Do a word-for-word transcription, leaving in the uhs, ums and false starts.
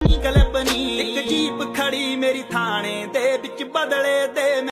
ਕਲਪਨੀ ਇੱਕ ਜੀਪ ਖੜੀ ਮੇਰੀ ਥਾਣੇ ਦੇ ਵਿੱਚ ਬਦਲੇ ਦੇ